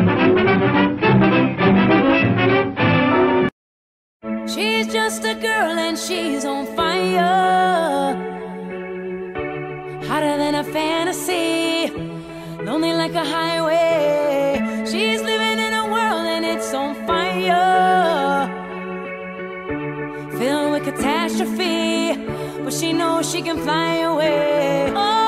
She's just a girl and she's on fire, hotter than a fantasy, lonely like a highway. She's living in a world and it's on fire, filled with catastrophe, but she knows she can fly away. Oh,